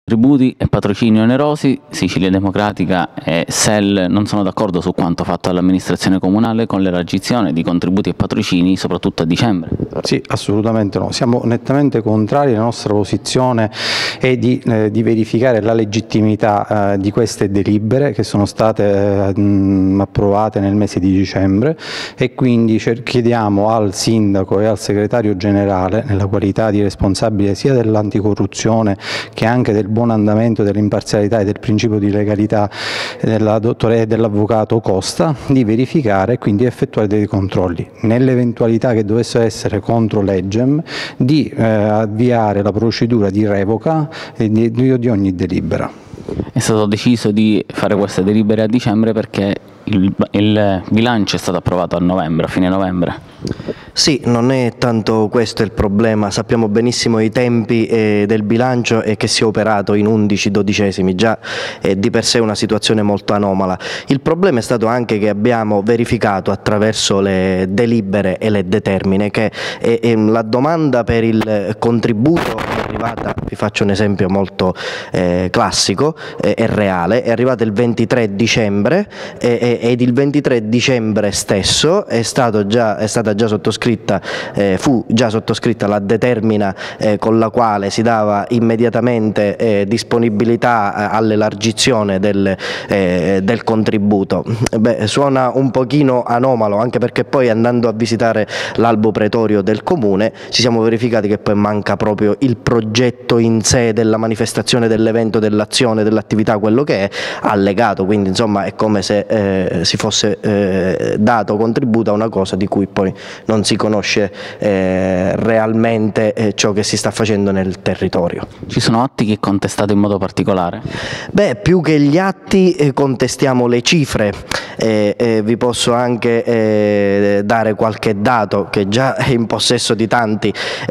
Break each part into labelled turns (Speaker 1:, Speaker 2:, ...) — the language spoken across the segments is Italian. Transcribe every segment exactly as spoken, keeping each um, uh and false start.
Speaker 1: Tributi e patrocini onerosi, Sicilia Democratica e S E L non sono d'accordo su quanto fatto dall'amministrazione comunale con l'elargizione di contributi e patrocini, soprattutto a dicembre.
Speaker 2: Sì, assolutamente no. Siamo nettamente contrari. La nostra posizione è di, eh, di verificare la legittimità eh, di queste delibere che sono state eh, mh, approvate nel mese di dicembre, e quindi chiediamo al Sindaco e al Segretario Generale, nella qualità di responsabile sia dell'anticorruzione che anche del buon andamento, dell'imparzialità e del principio di legalità della dottore e dell'avvocato Costa, di verificare e quindi effettuare dei controlli. Nell'eventualità che dovesse essere contro legem, di eh, avviare la procedura di revoca di, di ogni delibera.
Speaker 1: È stato deciso di fare queste delibere a dicembre perché il, il bilancio è stato approvato a novembre, a fine novembre.
Speaker 3: Sì, non è tanto questo il problema, sappiamo benissimo i tempi eh, del bilancio e che si è operato in undici dodicesimi, già è di per sé una situazione molto anomala. Il problema è stato anche che abbiamo verificato attraverso le delibere e le determine che eh, eh, la domanda per il contributo è arrivata, vi faccio un esempio molto eh, classico e eh, reale, è arrivata il ventitré dicembre eh, ed il ventitré dicembre stesso è, stato già, è stata già sottoscritta Eh, fu già sottoscritta la determina eh, con la quale si dava immediatamente eh, disponibilità all'elargizione del, eh, del contributo. Beh, suona un pochino anomalo, anche perché poi andando a visitare l'albo pretorio del comune ci siamo verificati che poi manca proprio il progetto in sé della manifestazione, dell'evento, dell'azione, dell'attività, quello che è allegato, quindi insomma è come se eh, si fosse eh, dato contributo a una cosa di cui poi non si conosce eh, realmente eh, ciò che si sta facendo nel territorio.
Speaker 1: Ci sono atti che contestate in modo particolare?
Speaker 3: Beh, più che gli atti eh, contestiamo le cifre. Eh, eh, vi posso anche eh, dare qualche dato che già è in possesso di tanti.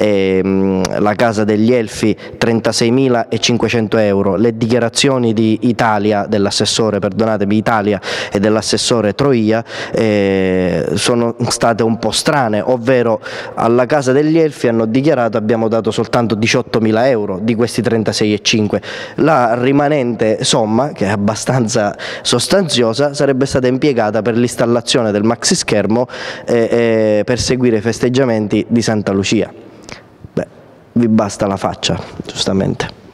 Speaker 3: Eh, la Casa degli Elfi trentaseimilacinquecento euro, le dichiarazioni di Italia, dell'assessore, perdonatemi, Italia e dell'assessore Troia eh, sono state un po' strane, ovvero alla Casa degli Elfi hanno dichiarato abbiamo dato soltanto diciottomila euro di questi trentasei e cinque. La rimanente somma, che è abbastanza sostanziosa, sarebbe stata impiegata per l'installazione del maxi schermo eh, eh, per seguire i festeggiamenti di Santa Lucia. Beh, vi basta la faccia, giustamente.